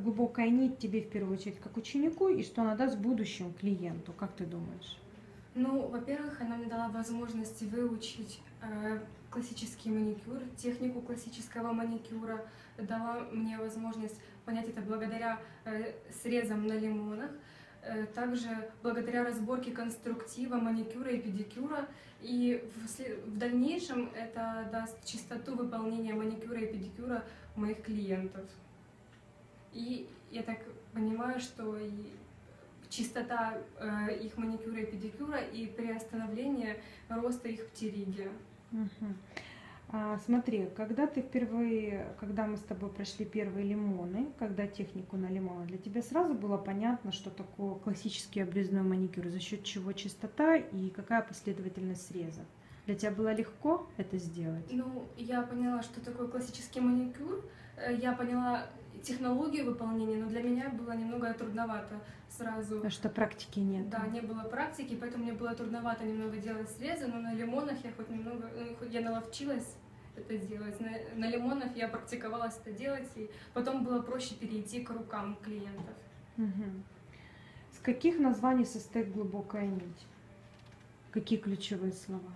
глубокая нить тебе в первую очередь как ученику и что она даст будущему клиенту, как ты думаешь? Ну, во-первых, она мне дала возможность выучить классический маникюр, технику классического маникюра, дала мне возможность понять это благодаря срезам на лимонах, также благодаря разборке конструктива маникюра и педикюра. И в дальнейшем это даст чистоту выполнения маникюра и педикюра моих клиентов. И я так понимаю, что и чистота их маникюра и педикюра и приостановление роста их птериги. Смотри, когда мы с тобой прошли первые лимоны, когда технику на лимоны, для тебя сразу было понятно, что такое классический обрезной маникюр, за счет чего чистота и какая последовательность среза? Для тебя было легко это сделать? Ну, я поняла, что такое классический маникюр, я поняла технологию выполнения, но для меня было немного трудновато сразу. Потому что практики нет. Да, не было практики, поэтому мне было трудновато немного делать срезы, но на лимонах я хоть немного, хоть я наловчилась это делать. На лимонах я практиковалась это делать, и потом было проще перейти к рукам клиентов. С каких названий состоит глубокая нить? Какие ключевые слова?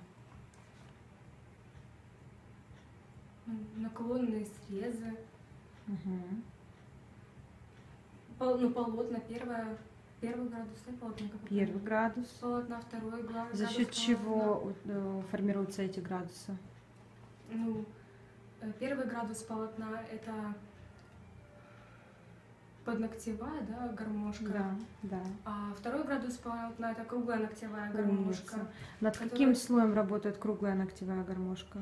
Наклонные срезы, полотна, первый градус, да, полотна? Первый градус. Полотна, второй градус. За счет чего формируются эти градусы? Ну, первый градус полотна — это подногтевая, да, гармошка. Да, да. А второй градус полотна — это круглая ногтевая гармошка. Умница. Над каким слоем работает круглая ногтевая гармошка?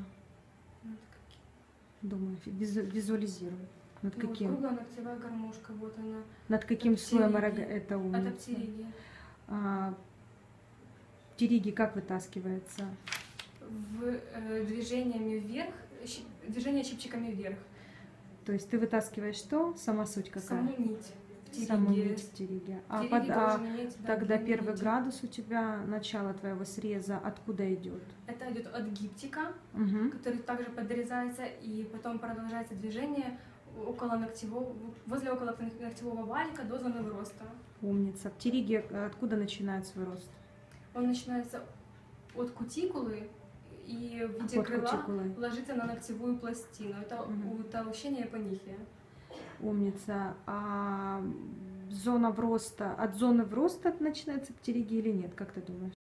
Думаю, визуализируй. Над каким? Вот круглая ногтевая гармошка, вот она. Над каким слоем это умница? Это птериги. Птериги как вытаскивается? Движениями вверх, движение щипчиками вверх. То есть ты вытаскиваешь что? Сама суть какая? Саму нить. Саму нить птериги. Тогда первый градус у тебя, начало твоего среза, откуда идет? Это идет от гиптика, который также подрезается, и потом продолжается движение возле около ногтевого валика до зоны роста. Умница. Птериги откуда начинает свой рост? Он начинается от кутикулы и в виде крыла ложится на ногтевую пластину. Это утолщение панихия. Умница. А зона роста, от зоны роста начинается птериги или нет, как ты думаешь?